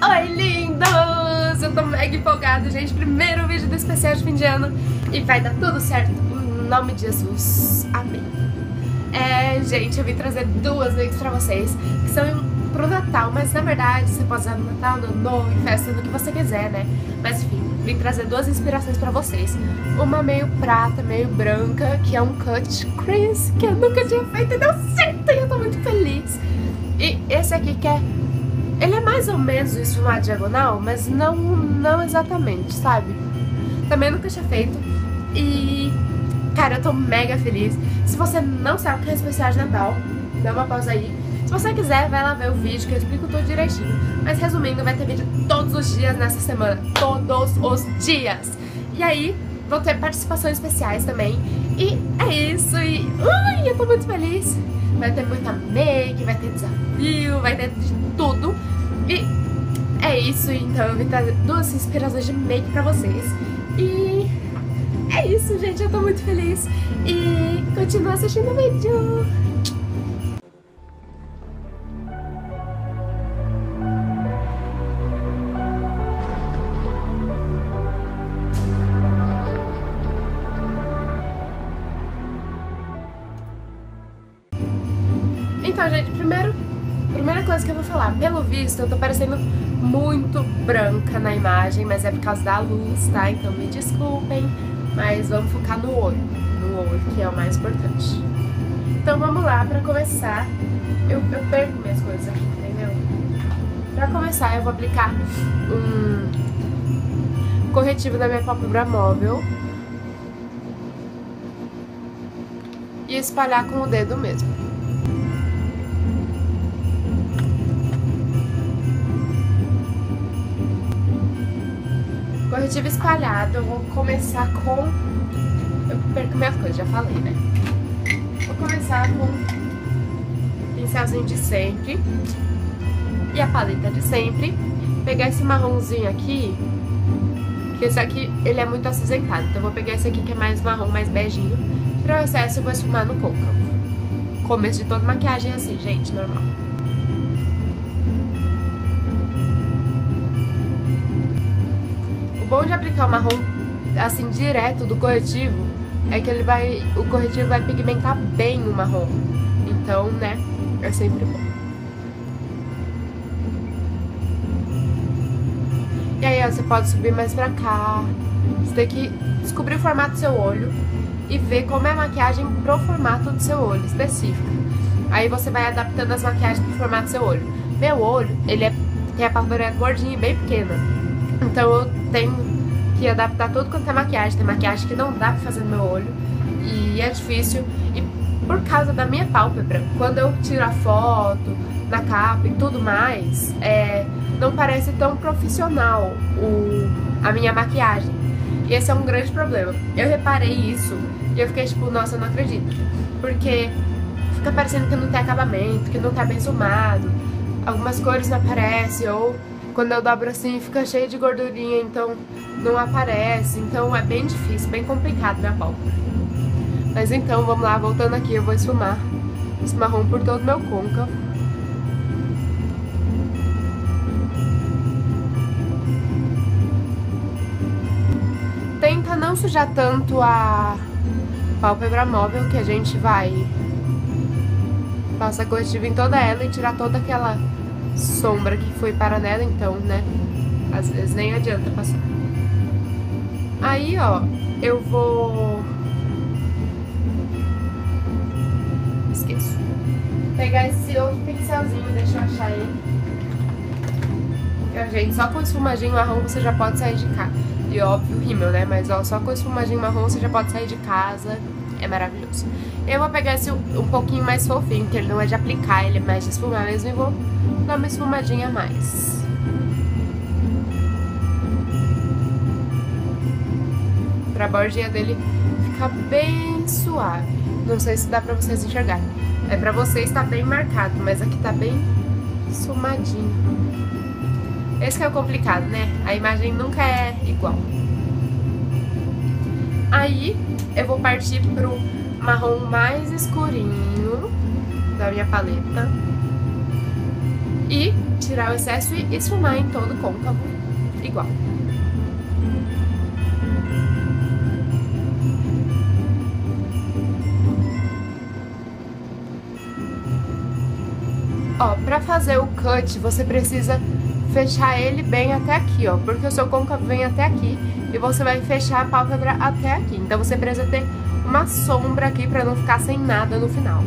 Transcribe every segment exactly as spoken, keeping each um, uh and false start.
Oi, lindos! Eu tô mega empolgada, gente. Primeiro vídeo do especial de fim de ano e vai dar tudo certo, em nome de Jesus. Amém. É, gente, eu vim trazer duas makes pra vocês que são pro Natal, mas na verdade você pode usar no Natal, no Ano Novo, em festa, no que você quiser, né? Mas enfim, vim trazer duas inspirações pra vocês. Uma meio prata, meio branca, que é um cut crease, que eu nunca tinha feito e deu certo e eu tô muito feliz. E esse aqui que é... ele é mais ou menos isso na diagonal, mas não, não exatamente, sabe? Também nunca tinha feito. E, cara, eu tô mega feliz. Se você não sabe o que é especial de Natal, dá uma pausa aí. Se você quiser, vai lá ver o vídeo que eu explico tudo direitinho. Mas resumindo, vai ter vídeo todos os dias nessa semana. Todos os dias. E aí, vão ter participações especiais também. E é isso. E ui, eu tô muito feliz. Vai ter muita make, vai ter desafio, vai ter de tudo. E é isso, então eu vim trazer duas inspirações de make pra vocês. E é isso, gente, eu tô muito feliz. E continua assistindo o vídeo. Então, gente, primeiro, primeira coisa que eu vou falar, pelo visto eu tô parecendo muito branca na imagem, mas é por causa da luz, tá? Então me desculpem, mas vamos focar no olho, no olho, que é o mais importante. Então vamos lá, pra começar, eu, eu perco minhas coisas aqui, entendeu? Pra começar eu vou aplicar um corretivo na minha pálpebra móvel e espalhar com o dedo mesmo. Corretivo espalhado, eu vou começar com... eu perco minhas coisas, já falei, né? Vou começar com o pincelzinho de sempre e a paleta de sempre. Pegar esse marronzinho aqui, que esse aqui, ele é muito acinzentado. Então eu vou pegar esse aqui que é mais marrom, mais beijinho. Para o excesso eu vou esfumar no côncavo. Começo de toda maquiagem é assim, gente, normal. O bom de aplicar o marrom assim direto do corretivo é que ele vai, o corretivo vai pigmentar bem o marrom. Então, né, é sempre bom. E aí, ó, você pode subir mais pra cá. Você tem que descobrir o formato do seu olho e ver como é a maquiagem pro formato do seu olho específico. Aí você vai adaptando as maquiagens pro formato do seu olho. Meu olho, ele é, tem a pálpebra gordinha e bem pequena. Então eu tenho que adaptar tudo quanto é maquiagem. Tem maquiagem que não dá pra fazer no meu olho e é difícil. E por causa da minha pálpebra, quando eu tiro a foto, na capa e tudo mais, é, não parece tão profissional o, a minha maquiagem. E esse é um grande problema. Eu reparei isso e eu fiquei tipo, nossa, eu não acredito. Porque fica parecendo que não tem acabamento, que não tá bem esfumado. Algumas cores não aparecem, ou quando eu dobro assim fica cheio de gordurinha, então não aparece. Então é bem difícil, bem complicado minha pálpebra. Mas então, vamos lá, voltando aqui, eu vou esfumar esse marrom por todo o meu côncavo. Tenta não sujar tanto a pálpebra móvel, que a gente vai passar corretivo em toda ela e tirar toda aquela sombra que foi para nela, então, né, às vezes nem adianta passar. Aí, ó, eu vou... esqueço. Pegar esse outro pincelzinho, deixa eu achar ele. E, gente, só com esfumadinho marrom você já pode sair de casa. E óbvio, rímel, né, mas ó, só com esfumadinho marrom você já pode sair de casa. É maravilhoso. Eu vou pegar esse um pouquinho mais fofinho, que ele não é de aplicar, ele é mais de esfumar mesmo, e vou dar uma esfumadinha a mais. Pra bordinha dele ficar bem suave. Não sei se dá pra vocês enxergarem. É pra vocês tá bem marcado, mas aqui tá bem esfumadinho. Esse que é o complicado, né? A imagem nunca é igual. Aí eu vou partir pro marrom mais escurinho da minha paleta. E tirar o excesso e esfumar em todo o côncavo igual. Ó, pra fazer o cut, você precisa fechar ele bem até aqui, ó, porque o seu côncavo vem até aqui e você vai fechar a pálpebra até aqui. Então você precisa ter uma sombra aqui pra não ficar sem nada no final.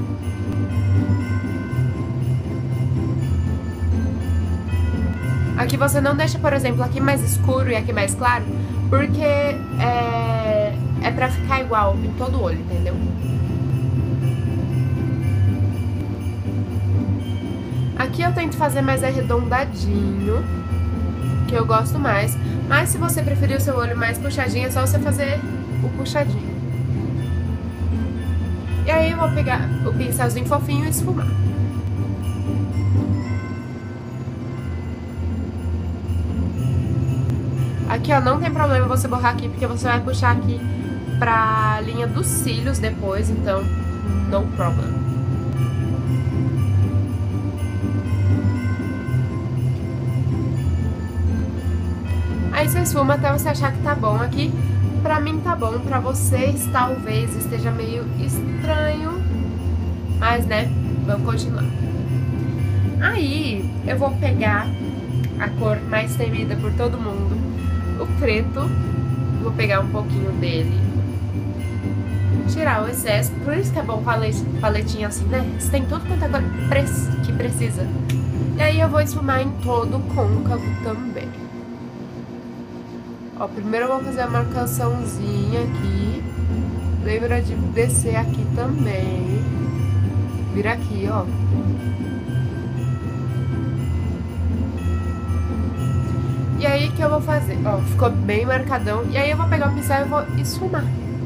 Aqui você não deixa, por exemplo, aqui mais escuro e aqui mais claro, porque é, é pra ficar igual em todo o olho, entendeu? Aqui eu tento fazer mais arredondadinho, que eu gosto mais. Mas se você preferir o seu olho mais puxadinho, é só você fazer o puxadinho. E aí eu vou pegar o pincelzinho fofinho e esfumar. Aqui, ó, não tem problema você borrar aqui, porque você vai puxar aqui pra linha dos cílios depois, então, no problem. Aí você esfuma até você achar que tá bom aqui. Pra mim tá bom, pra vocês talvez esteja meio estranho, mas, né, vamos continuar. Aí, eu vou pegar a cor mais temida por todo mundo, o preto, vou pegar um pouquinho dele, tirar o excesso, por isso que é bom paletinha assim, né? Você tem tudo quanto é cor que precisa. E aí eu vou esfumar em todo o côncavo também. Ó, primeiro eu vou fazer a marcaçãozinha aqui, lembra de descer aqui também, vira aqui, ó. E aí que eu vou fazer, ó, ficou bem marcadão. E aí eu vou pegar o pincel e vou esfumar.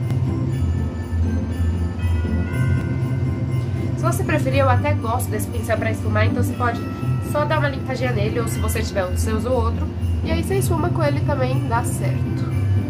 Se você preferir, eu até gosto desse pincel pra esfumar, então você pode só dar uma limpadinha nele, ou se você tiver um, você usa o outro. E aí você esfuma com ele também, dá certo.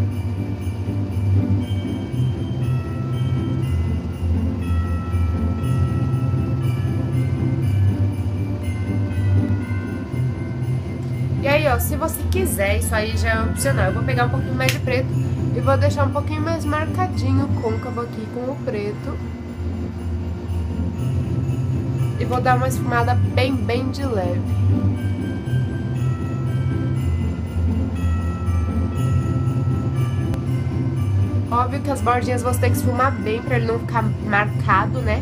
E aí, ó, se você quiser, isso aí já é opcional. Eu vou pegar um pouquinho mais de preto e vou deixar um pouquinho mais marcadinho o côncavo aqui com o preto. E vou dar uma esfumada bem, bem de leve. Óbvio que as bordinhas você tem que esfumar bem pra ele não ficar marcado, né?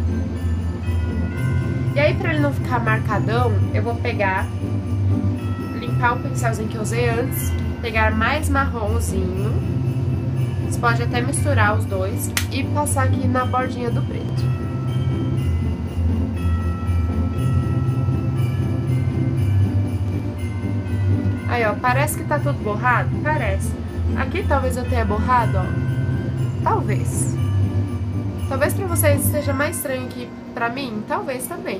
E aí, pra ele não ficar marcadão, eu vou pegar... limpar o pincelzinho que eu usei antes, pegar mais marronzinho, você pode até misturar os dois e passar aqui na bordinha do preto. Aí, ó, parece que tá tudo borrado? Parece. Aqui talvez eu tenha borrado, ó. Talvez. Talvez pra vocês seja mais estranho que pra mim, talvez também.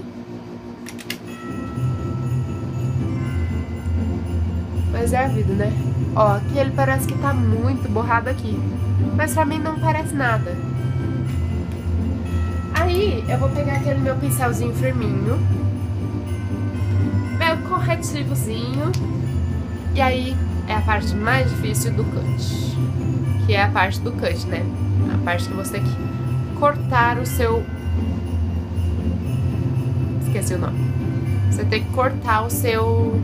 Mas é a vida, né? Ó, aqui ele parece que tá muito borrado aqui. Mas pra mim não parece nada. Aí, eu vou pegar aquele meu pincelzinho firminho. Meu corretivozinho. E aí, é a parte mais difícil do cut. Que é a parte do cut, né? A parte que você tem que cortar o seu... Esqueci o nome. Você tem que cortar o seu...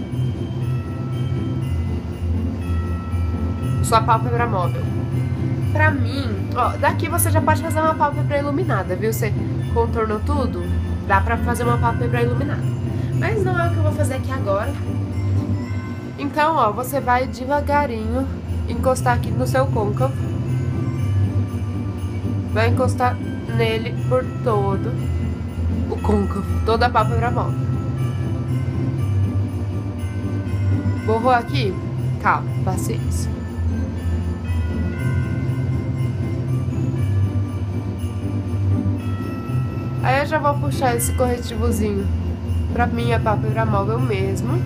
sua pálpebra móvel. Pra mim, ó, daqui você já pode fazer uma pálpebra iluminada, viu? Você contornou tudo, dá pra fazer uma pálpebra iluminada. Mas não é o que eu vou fazer aqui agora. Então, ó, você vai devagarinho encostar aqui no seu côncavo. Vai encostar nele por todo o côncavo, toda a pálpebra móvel. Borrou aqui? Calma, paciência. Aí eu já vou puxar esse corretivozinho pra minha pálpebra móvel mesmo.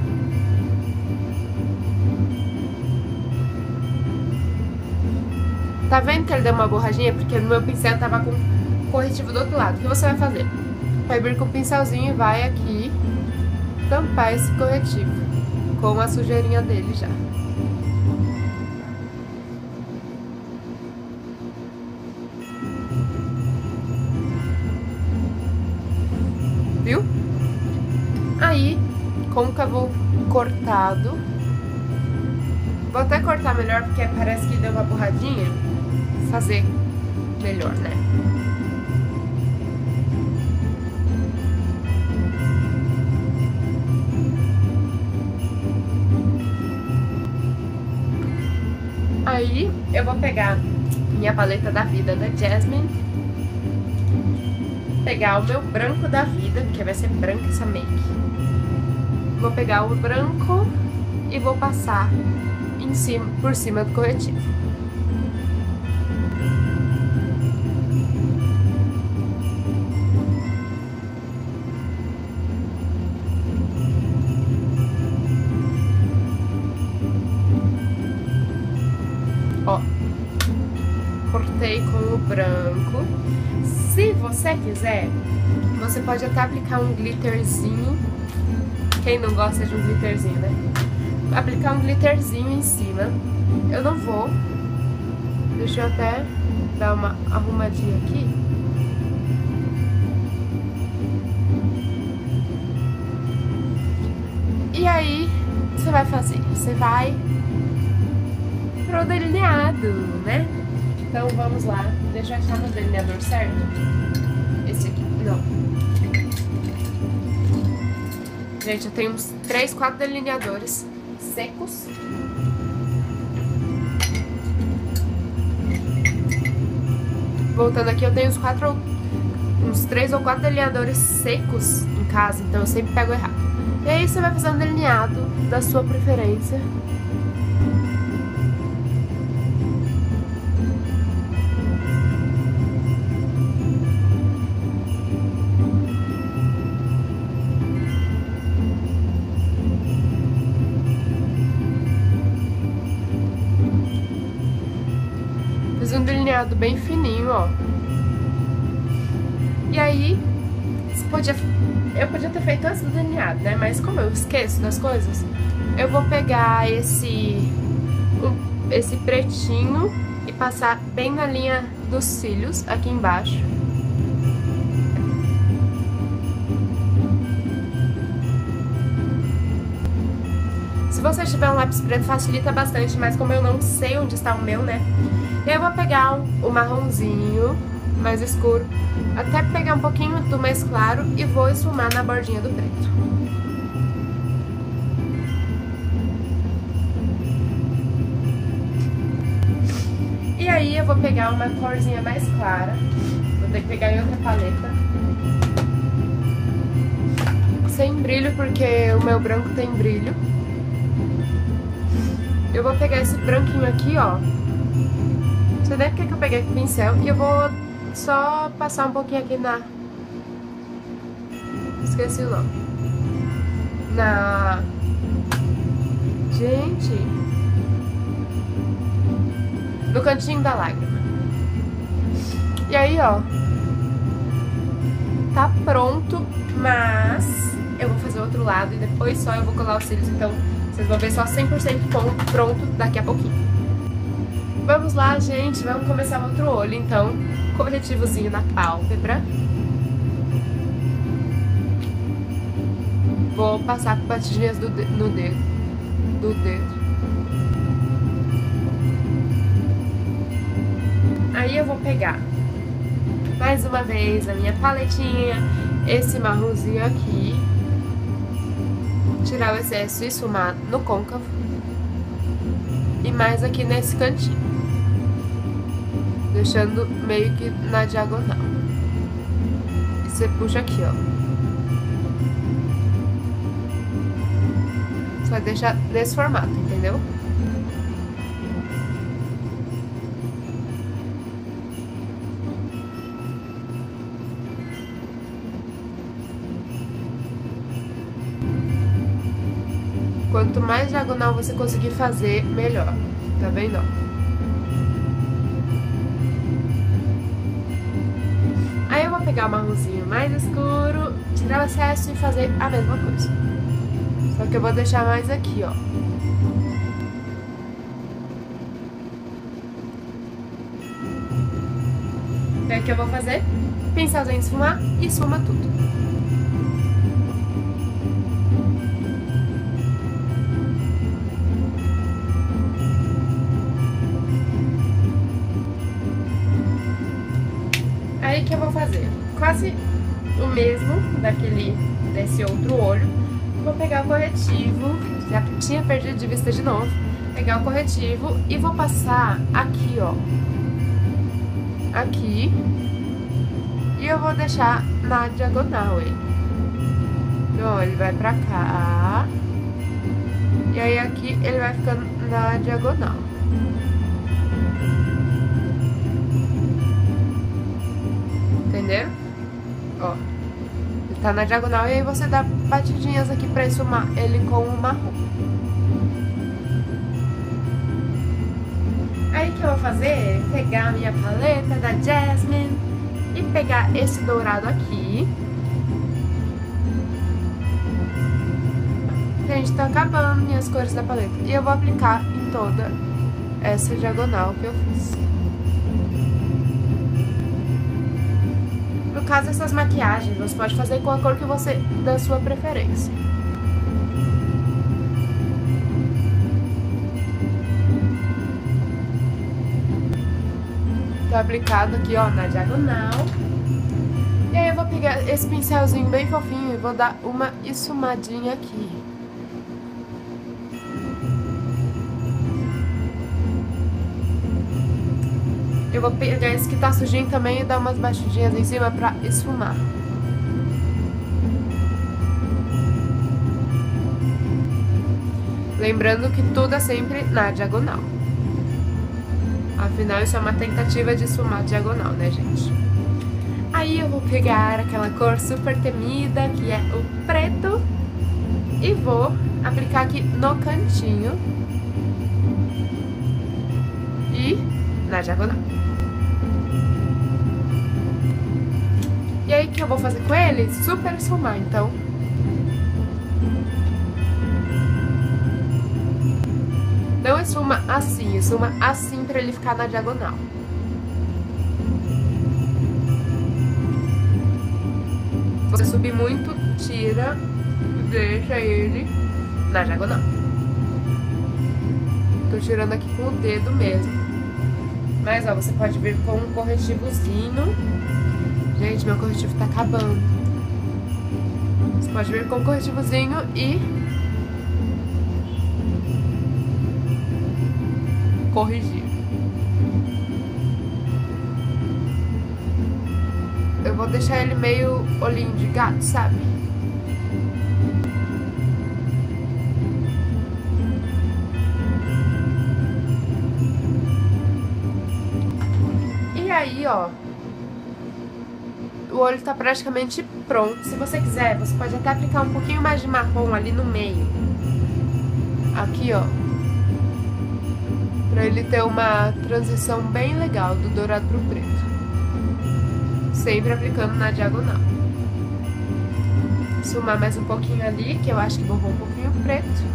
Tá vendo que ele deu uma borradinha? Porque no meu pincel tava com corretivo do outro lado. O que você vai fazer? Vai vir com o pincelzinho e vai aqui tampar esse corretivo com a sujeirinha dele já. Viu? Aí, côncavo cortado. Vou até cortar melhor porque parece que deu uma borradinha. Fazer melhor, né? Aí eu vou pegar minha paleta da vida da Jasmine, pegar o meu branco da vida, porque vai ser branca essa make. Vou pegar o branco e vou passar em cima, por cima do corretivo. Ó, cortei com o branco. Se você quiser, você pode até aplicar um glitterzinho. Quem não gosta de um glitterzinho, né? Aplicar um glitterzinho em cima. Eu não vou. Deixa eu até dar uma arrumadinha aqui. E aí, você vai fazer? Você vai pro delineado, né? Então vamos lá. Deixa eu achar meu delineador certo. Esse aqui, não. Gente, eu tenho uns três, quatro delineadores secos. Voltando aqui, eu tenho uns quatro, uns três ou quatro delineadores secos em casa, então eu sempre pego errado. E aí você vai fazer um delineado da sua preferência. Fiz um delineado bem fininho, ó. E aí, você podia, eu podia ter feito antes do delineado, né? Mas como eu esqueço das coisas, eu vou pegar esse, um, esse pretinho e passar bem na linha dos cílios, aqui embaixo. Se você tiver um lápis preto, facilita bastante, mas como eu não sei onde está o meu, né? Eu vou pegar o marronzinho mais escuro, até pegar um pouquinho do mais claro e vou esfumar na bordinha do preto. E aí eu vou pegar uma corzinha mais clara, vou ter que pegar em outra paleta. Sem brilho, porque o meu branco tem brilho. Eu vou pegar esse branquinho aqui, ó. Você deve ver que eu peguei aqui o pincel e eu vou só passar um pouquinho aqui na... Esqueci o nome. Na... Gente... No cantinho da lágrima. E aí, ó. Tá pronto, mas eu vou fazer o outro lado e depois só eu vou colar os cílios, então vocês vão ver só cem por cento pronto daqui a pouquinho. Vamos lá, gente, vamos começar o outro olho, então. Corretivozinho na pálpebra. Vou passar com batidinhas do de no dedo. Do dedo. Aí eu vou pegar, mais uma vez, a minha paletinha, esse marronzinho aqui. Tirar o excesso e esfumar no côncavo. E mais aqui nesse cantinho. Deixando meio que na diagonal. E você puxa aqui, ó. Você vai deixar nesse formato, entendeu? Quanto mais diagonal você conseguir fazer, melhor. Tá vendo? Aí eu vou pegar o marronzinho mais escuro, tirar o excesso e fazer a mesma coisa. Só que eu vou deixar mais aqui, ó. E aí o que eu vou fazer? Pincelzinho de esfumar e esfuma tudo. Aí que eu vou fazer quase o mesmo daquele, desse outro olho. Vou pegar o corretivo, já tinha perdido de vista de novo. Pegar o corretivo e vou passar aqui, ó. Aqui. E eu vou deixar na diagonal ele. Então, ó, ele vai pra cá. E aí aqui ele vai ficando na diagonal. Entenderam? Ó. Ele tá na diagonal e aí você dá batidinhas aqui pra esfumar ele com o marrom. Aí o que eu vou fazer é pegar a minha paleta da Jasmine e pegar esse dourado aqui. Gente, tá acabando minhas cores da paleta. E eu vou aplicar em toda essa diagonal que eu fiz. No caso, essas maquiagens, você pode fazer com a cor que você, da sua preferência. Tá aplicado aqui, ó, na diagonal. E aí eu vou pegar esse pincelzinho bem fofinho e vou dar uma esfumadinha aqui. Eu vou pegar esse que tá sujinho também e dar umas batidinhas em cima pra esfumar. Lembrando que tudo é sempre na diagonal. Afinal, isso é uma tentativa de esfumar diagonal, né, gente? Aí eu vou pegar aquela cor super temida, que é o preto, e vou aplicar aqui no cantinho e na diagonal. E aí, o que eu vou fazer com ele? Super esfumar, então. Não esfuma assim, esfuma assim pra ele ficar na diagonal. Se você subir muito, tira, deixa ele na diagonal. Tô tirando aqui com o dedo mesmo. Mas, ó, você pode vir com um corretivozinho. Gente, meu corretivo tá acabando. Você pode vir com um corretivozinho e corrigir. Eu vou deixar ele meio olhinho de gato, sabe? E aí, ó, o olho tá praticamente pronto. Se você quiser, você pode até aplicar um pouquinho mais de marrom ali no meio. Aqui, ó. Pra ele ter uma transição bem legal do dourado pro preto. Sempre aplicando na diagonal. Esfumar mais um pouquinho ali, que eu acho que borrou um pouquinho o preto.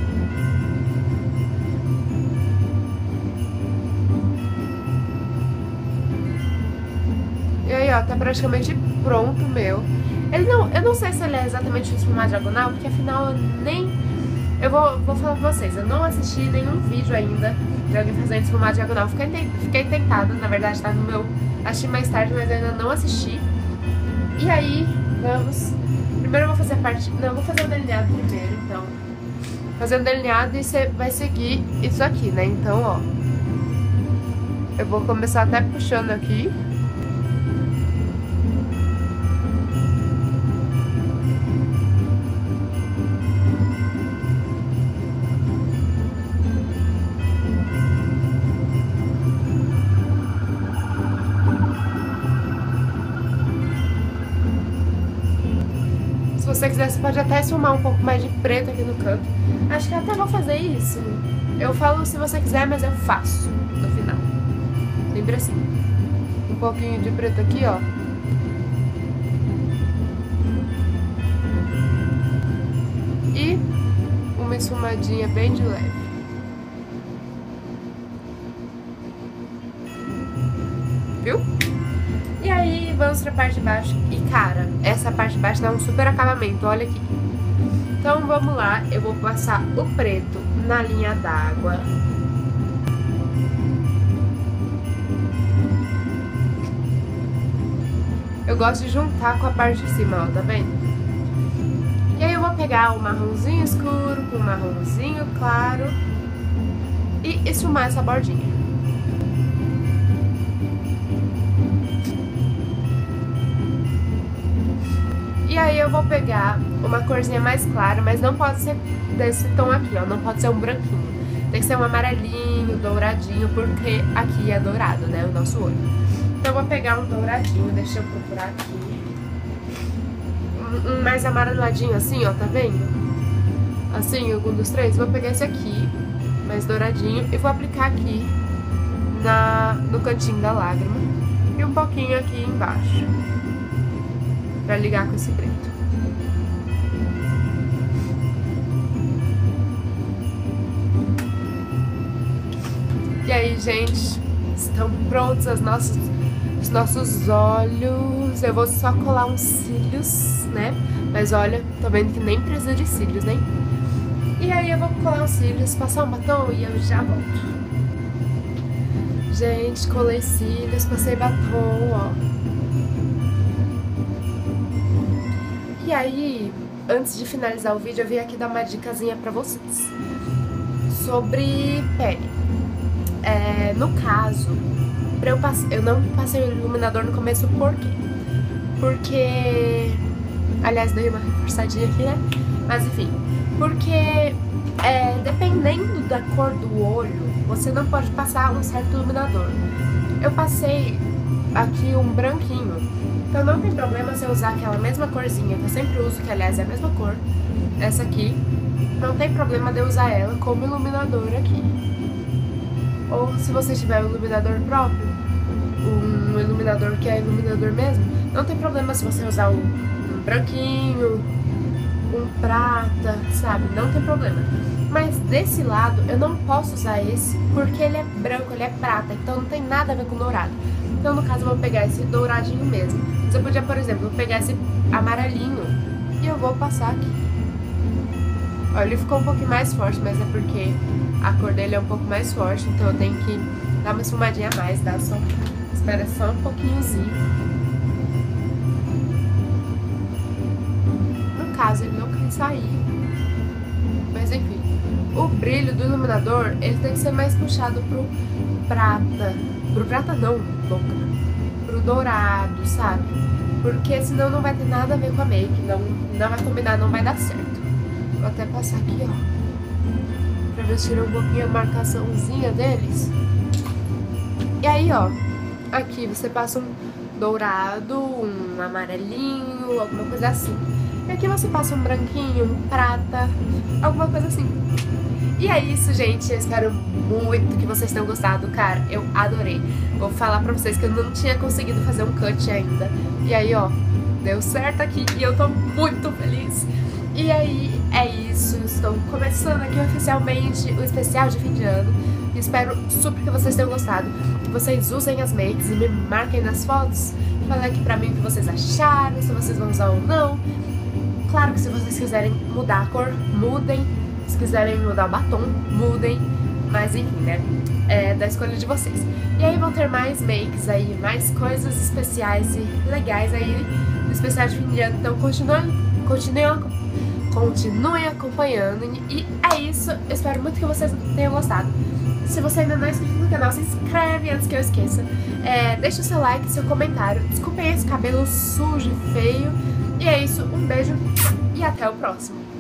E aí, ó, tá praticamente pronto o meu. Ele não, eu não sei se ele é exatamente esfumar diagonal, porque afinal eu nem... Eu vou, vou falar pra vocês, eu não assisti nenhum vídeo ainda de alguém fazendo esfumar diagonal. Fiquei, fiquei tentada, na verdade tá no meu... Assisti mais tarde, mas ainda não assisti. E aí, vamos... Primeiro eu vou fazer a parte... Não, eu vou fazer o delineado primeiro, então. Fazer o delineado e você vai seguir isso aqui, né? Então, ó. Eu vou começar até puxando aqui. Se você quiser, você pode até esfumar um pouco mais de preto aqui no canto. Acho que eu até vou fazer isso. Eu falo se você quiser, mas eu faço no final. Sempre assim. Um pouquinho de preto aqui, ó. E uma esfumadinha bem de leve. Viu? E aí, vamos pra parte de baixo. E, cara, essa parte de baixo dá um super acabamento, olha aqui. Então, vamos lá. Eu vou passar o preto na linha d'água. Eu gosto de juntar com a parte de cima, ó, tá vendo? E aí eu vou pegar o marronzinho escuro com o marronzinho claro e esfumar essa bordinha. E aí eu vou pegar uma corzinha mais clara, mas não pode ser desse tom aqui, ó, não pode ser um branquinho. Tem que ser um amarelinho, douradinho, porque aqui é dourado, né, o nosso olho. Então eu vou pegar um douradinho, deixa eu procurar aqui. Um, um mais amareladinho assim, ó, tá vendo? Assim, algum dos três. Vou pegar esse aqui, mais douradinho, e vou aplicar aqui na, no cantinho da lágrima. E um pouquinho aqui embaixo, pra ligar com esse preto. E aí, gente, estão prontos as nossas, os nossos olhos. Eu vou só colar uns cílios, né? Mas olha, tô vendo que nem precisa de cílios, né? E aí eu vou colar os cílios, passar um batom e eu já volto. Gente, colei cílios, passei batom, ó. E aí, antes de finalizar o vídeo, eu vim aqui dar uma dicasinha pra vocês sobre pele. É, no caso, pra eu, passe... eu não passei o iluminador no começo, por quê? Porque... Aliás, dei uma reforçadinha aqui, né? Mas enfim, porque é, dependendo da cor do olho, você não pode passar um certo iluminador. Eu passei aqui um branquinho, então não tem problema se eu usar aquela mesma corzinha que eu sempre uso, que aliás é a mesma cor, essa aqui. Não tem problema de eu usar ela como iluminador aqui. Ou se você tiver um iluminador próprio, um iluminador que é iluminador mesmo, não tem problema se você usar um, um branquinho, um prata, sabe? Não tem problema. Mas desse lado eu não posso usar esse porque ele é branco, ele é prata, então não tem nada a ver com dourado. Então no caso eu vou pegar esse douradinho mesmo. Você podia, por exemplo, pegar esse amarelinho e eu vou passar aqui. Olha, ele ficou um pouquinho mais forte, mas é porque a cor dele é um pouco mais forte, então eu tenho que dar uma esfumadinha a mais, dá só, espera só um pouquinhozinho. No caso, ele não quer sair, mas enfim, o brilho do iluminador, ele tem que ser mais puxado pro prata, pro prata não, louca, pro dourado, sabe? Porque senão não vai ter nada a ver com a make, não, não vai combinar, não vai dar certo. Vou até passar aqui, ó, pra ver se tira um pouquinho a marcaçãozinha deles. E aí, ó, aqui você passa um dourado, um amarelinho, alguma coisa assim. E aqui você passa um branquinho, um prata, alguma coisa assim. E é isso, gente. Eu espero muito que vocês tenham gostado, cara. Eu adorei. Vou falar pra vocês que eu não tinha conseguido fazer um cut ainda. E aí, ó, deu certo aqui e eu tô muito feliz. E aí, é isso. Estou começando aqui oficialmente o especial de fim de ano. Espero super que vocês tenham gostado. Que vocês usem as makes e me marquem nas fotos. Falem aqui pra mim o que vocês acharam, se vocês vão usar ou não. Claro que se vocês quiserem mudar a cor, mudem. Se quiserem mudar o batom, mudem. Mas enfim, né? É da escolha de vocês. E aí vão ter mais makes aí, mais coisas especiais e legais aí no especial de fim de ano. Então continuem, continuem, continuem acompanhando. E é isso. Eu espero muito que vocês tenham gostado. Se você ainda não é inscrito no canal, se inscreve antes que eu esqueça. É, deixa o seu like, seu comentário. Desculpem esse cabelo sujo e feio. E é isso. Um beijo e até o próximo.